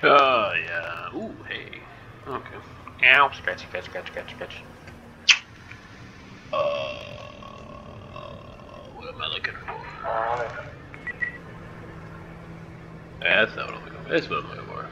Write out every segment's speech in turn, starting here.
Oh, yeah. Ooh, hey. Okay. Ow. Scratchy, scratch, scratch, scratch, scratch. What am I looking for? Yeah, that's not what I'm looking for. That's what I'm looking for.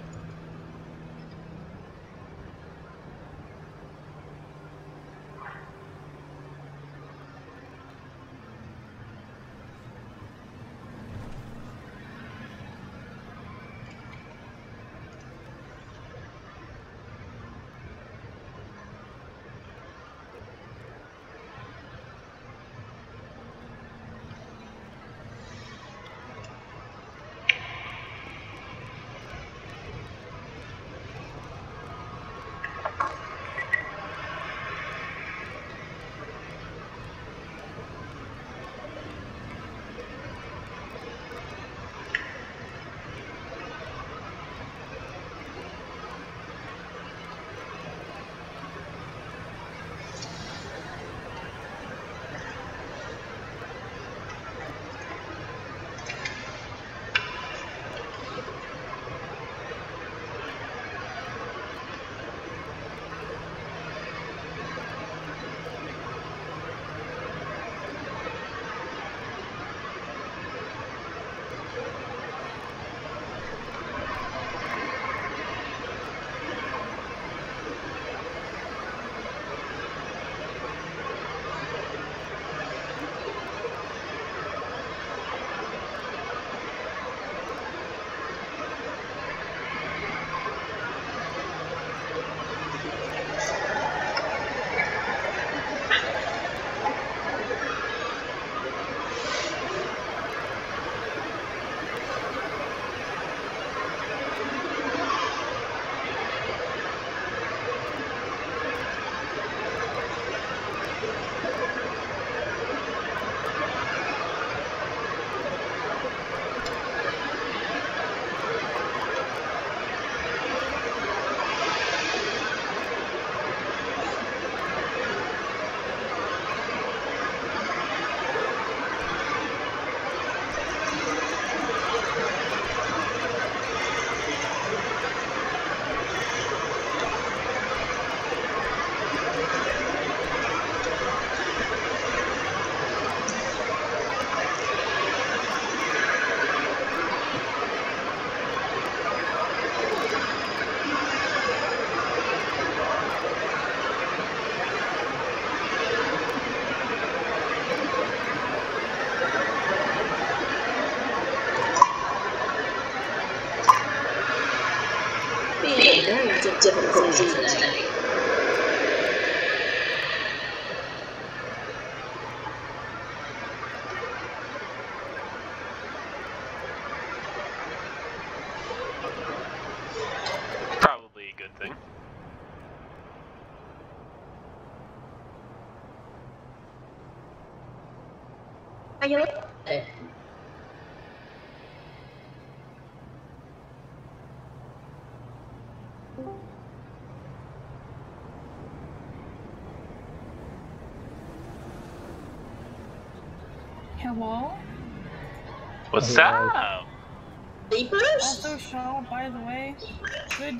Difficulty today. Probably a good thing. Are you okay? Hello? What's Hello. up? Also, show, by the way. Good.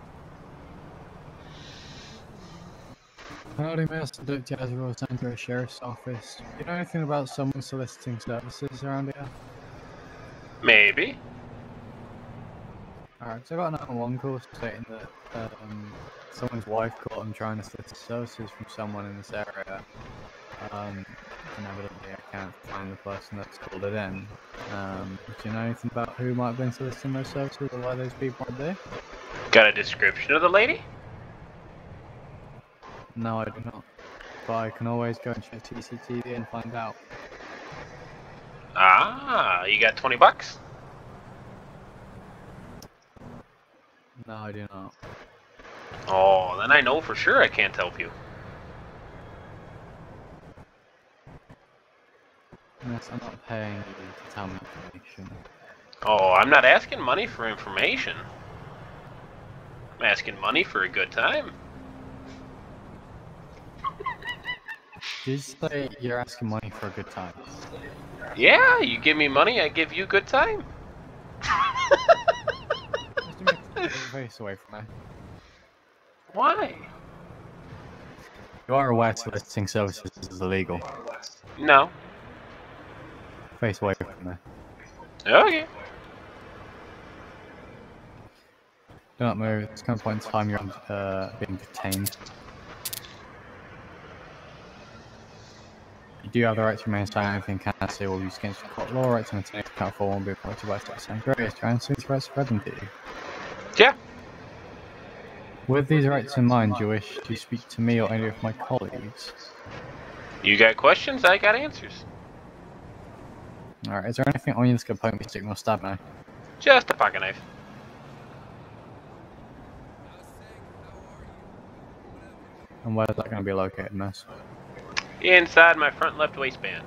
Howdy, Master Duke Jazero Centre Sheriff's Office. Do you know anything about someone soliciting services around here? Maybe. Alright, so I got an 911 call stating that someone's wife caught him trying to solicit services from someone in this area. And evidently I can't find the person that's called it in. Do you know anything about who might have been soliciting those services or why those people are there? Got a description of the lady? No, I do not. But I can always go and check CCTV and find out. Ah, you got 20 bucks? No, I do not. Oh, then I know for sure I can't help you. Yes, I'm not paying you to tell me information. Oh, I'm not asking money for information. I'm asking money for a good time. Did you say you're asking money for a good time? Yeah, you give me money, I give you good time. Mr. Face away from me. Why? You are aware soliciting services is illegal. No. Face away from me. Okay. Do not move. At this current point in time, you're being detained. You do have the right to remain silent. Anything you can say will be used against your court law. Right to maintain account for won't be appointed by state saying grace. Do you answer these rights spreading to you? Yeah. With these rights in mind, do you wish to speak to me or any of my colleagues? You got questions, I got answers. Alright, is there anything on you that's gonna poke me, stick me, or stab me? Just a pocket knife. And where's that gonna be located, miss? Inside my front left waistband.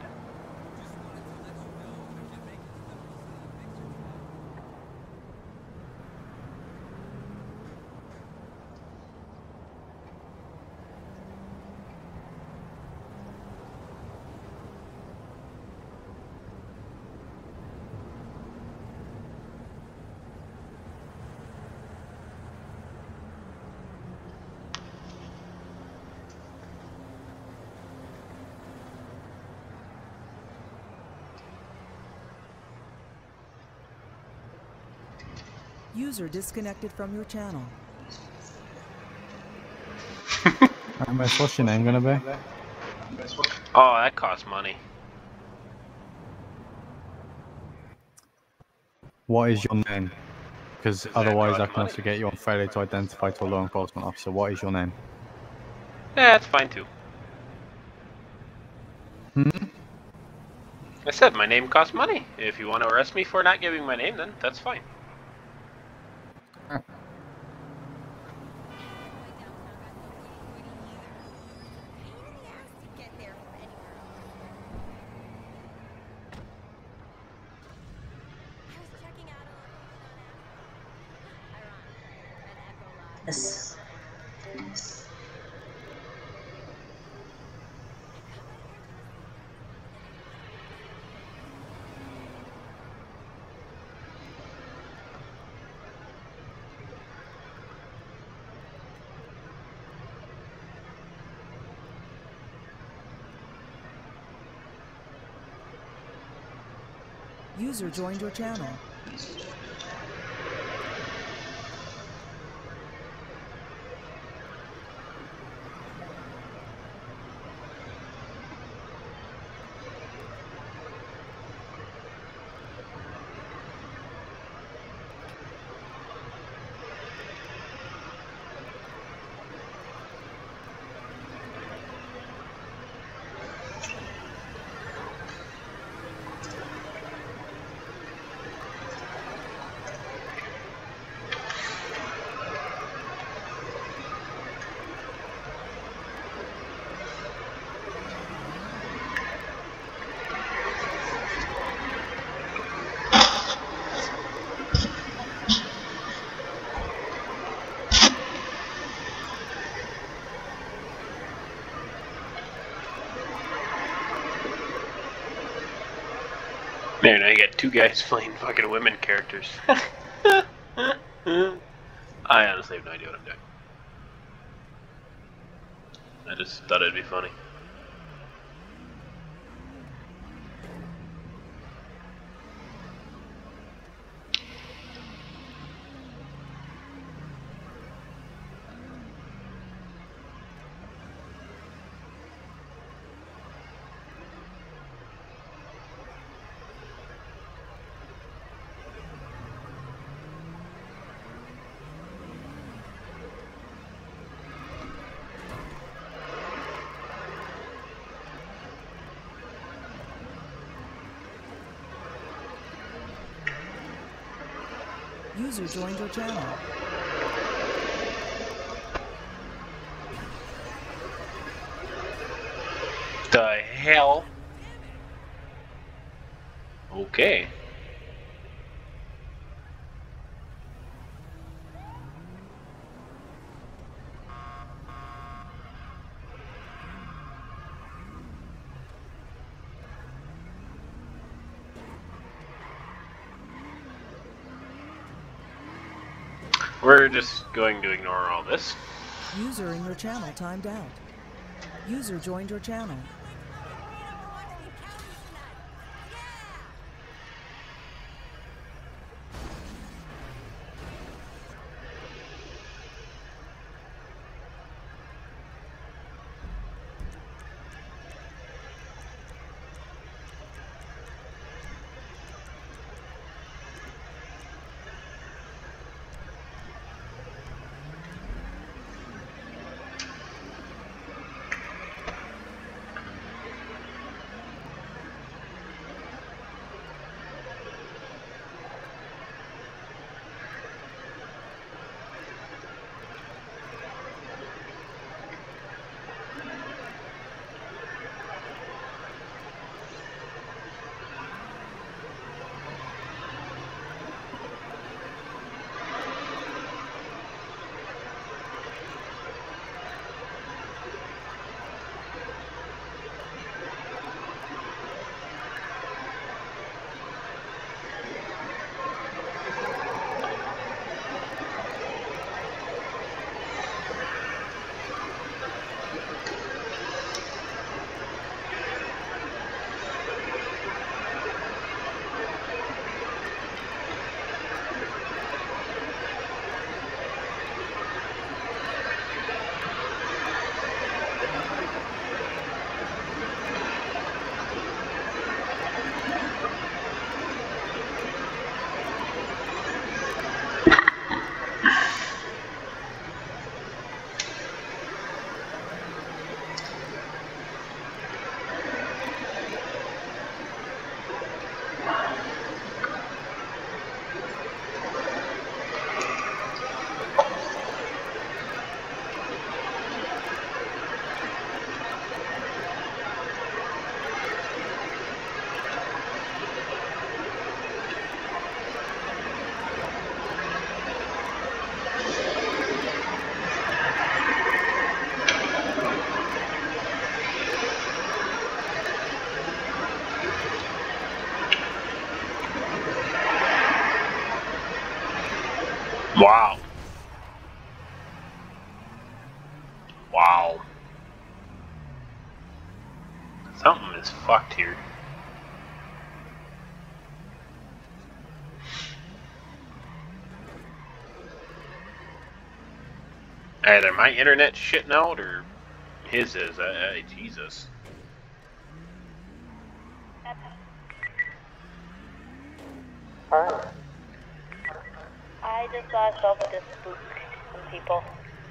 User disconnected from your channel. Alright, miss, what's your name gonna be? Oh, that costs money. What is your name? Because otherwise I can also get you on failure to identify to a law enforcement officer. What is your name? Yeah, that's fine too. I said my name costs money. If you want to arrest me for not giving my name, then that's fine. Yes. User joined your channel. There, now you got two guys playing fucking women characters. I honestly have no idea what I'm doing. I just thought it'd be funny. User joined your channel. The hell? Okay. We're just going to ignore all this. User in your channel timed out. User joined your channel. Wow. Wow. Something is fucked here. Either my internet's shitting out or his is. Jesus. I just saw myself with this spook some people.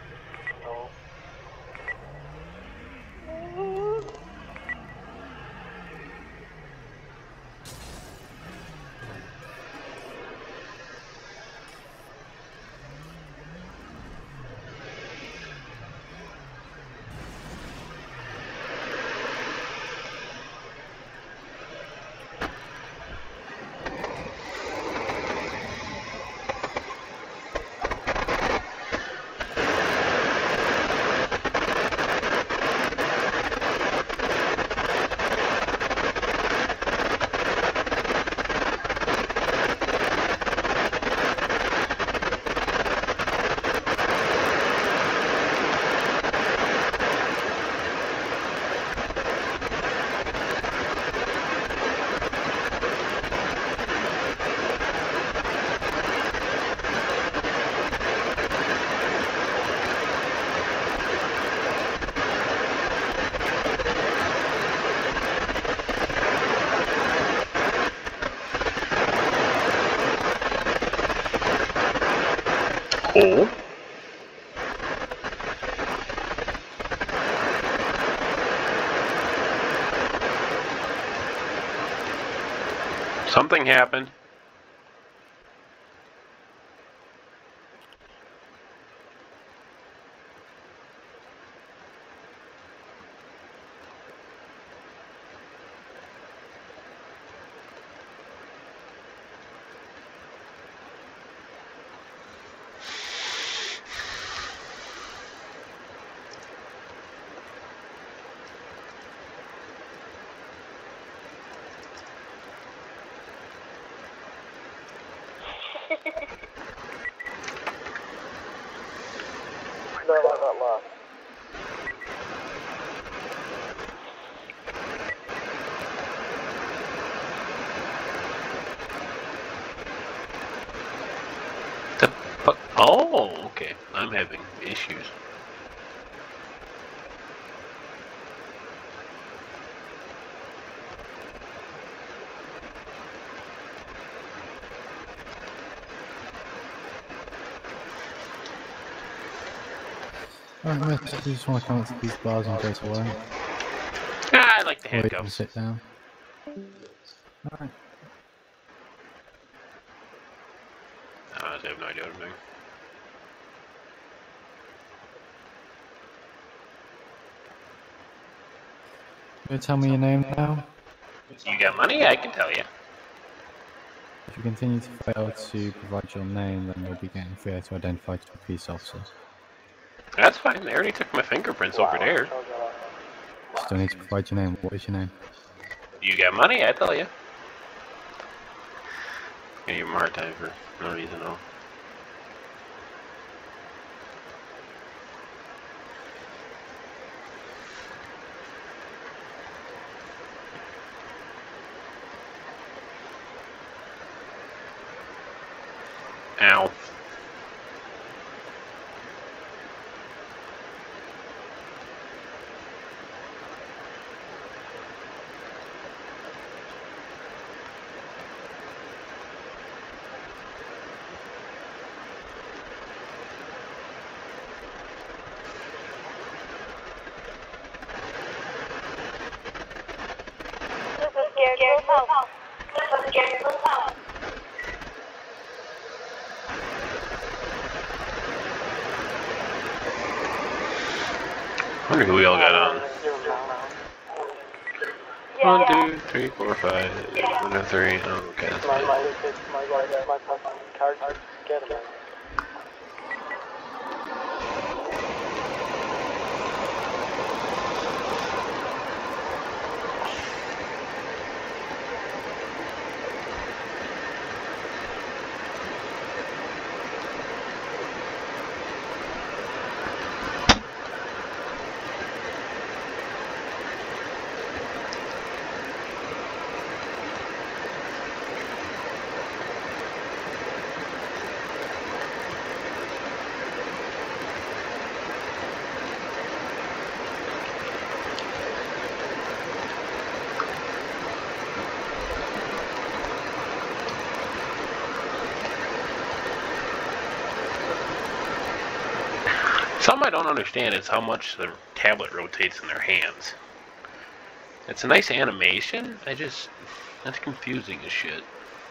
Oh. Something happened. Oh, okay. I'm having issues. Alright, miss, you just want to come up to these bars and go to work? Ah, I like the Or you can handcuffs. sit down? Alright. I honestly have no idea what I'm doing. You tell me your name now? You got money? I can tell you. If you continue to fail to provide your name, then you'll be getting failed to identify to a police officer. That's fine. They already took my fingerprints over there. Still need to provide your name. What is your name? You got money? I tell you. Gonna give him a hard time for no reason at all. Ow. I wonder who we all got on. 1, 2, 3, 4, 5. 1, 2, 3. Oh, okay. That's fine. Something I don't understand is how much the tablet rotates in their hands. It's a nice animation, that's confusing as shit.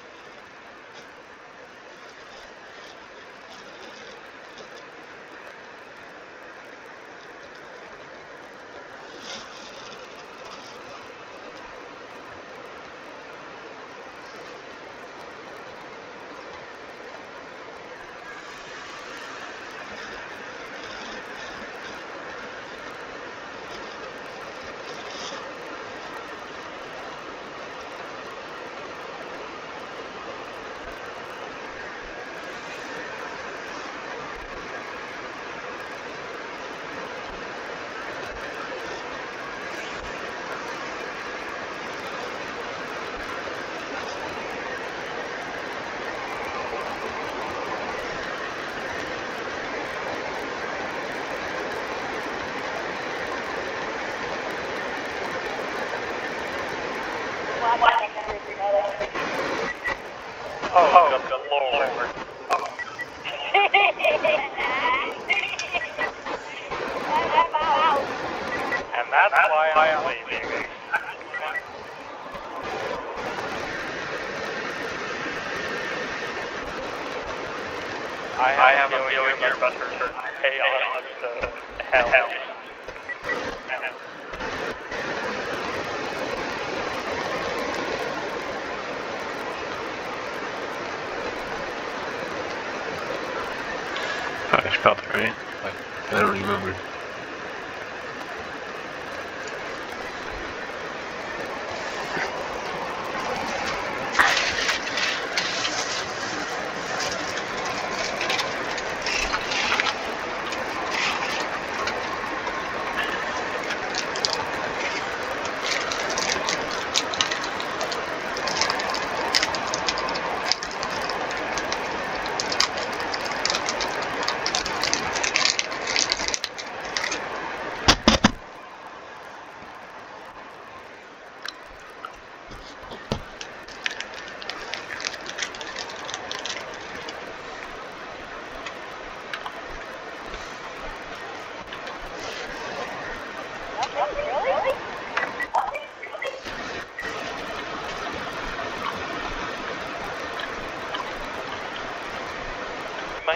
Oh, good lord. And that's why I'm leaving. I have a feeling you're about to pay on to hell. I spelled it right. I don't remember.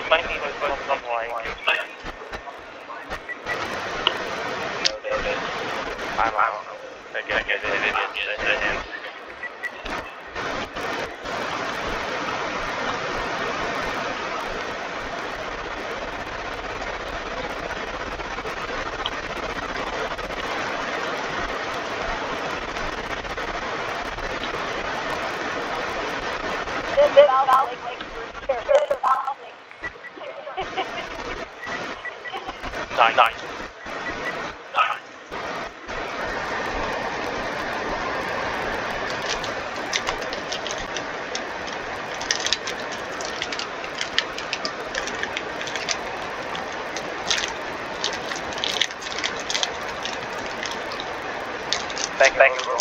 might need to put something like... I'm out. I guess it is him. Nice. Thank you.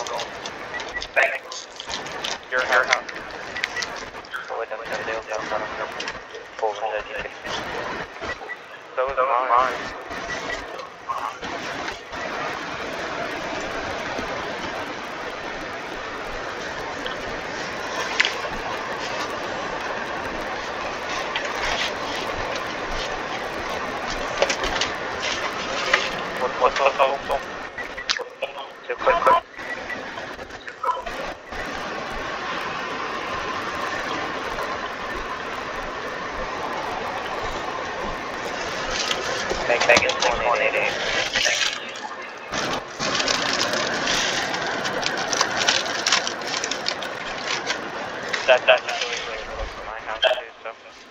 Your house. So is mine. What's too quick. Thank you, 188. That's really close to my house too, so.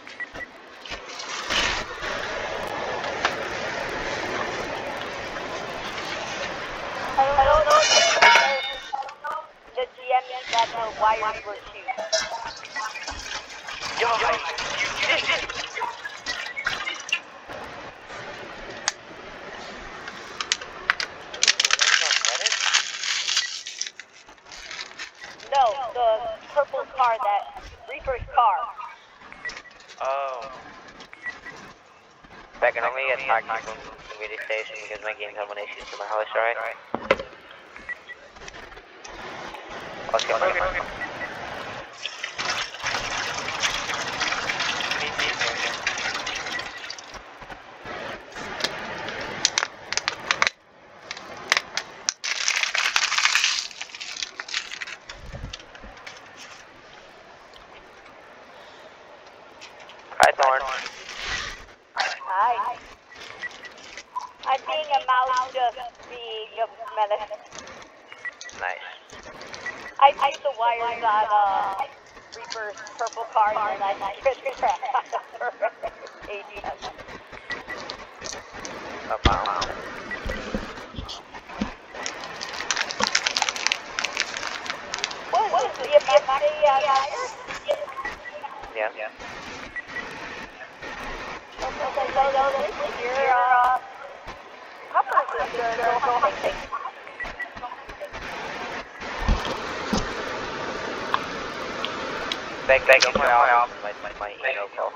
I don't know if the GM got the wires were cheap. Yo, you did it! No, the purple car, that Reaper's car. Oh. Back and only attack from the community station because my game's having issues with my house, alright? Okay. Hi, Thorn. Hi. I'm being a mouse, just being a menace. Nice. I put the wires on Reaper's purple car and I scared the crap out of her. ADS. Wow. What is the wire? Yeah. Thank you for my office, my email call.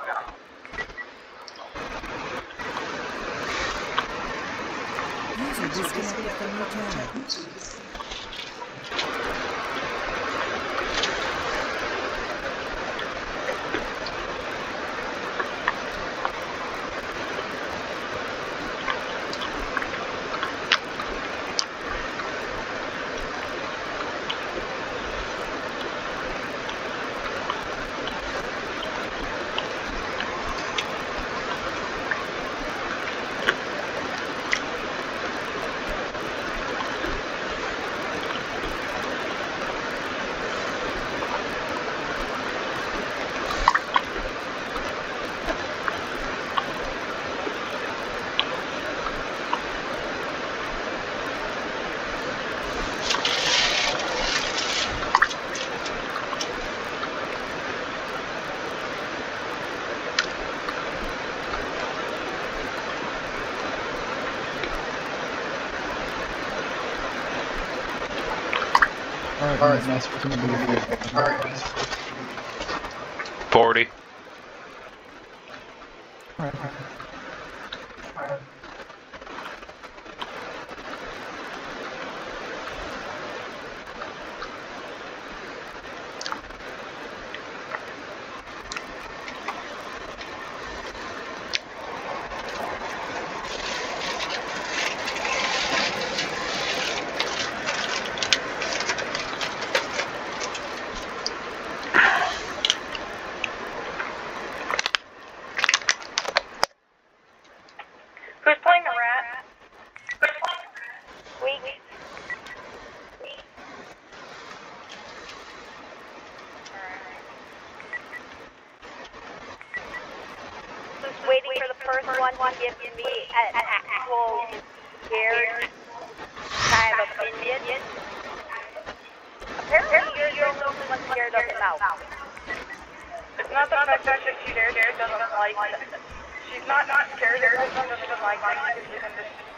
User disconnected from your channel. Alright, nice for coming to 40. waiting for the first one to give me an actual scared kind of opinion. Apparently you're the only one scared of the mouth. It's not the fact that she's scared, she doesn't like it. She's not scared of it, she doesn't like it.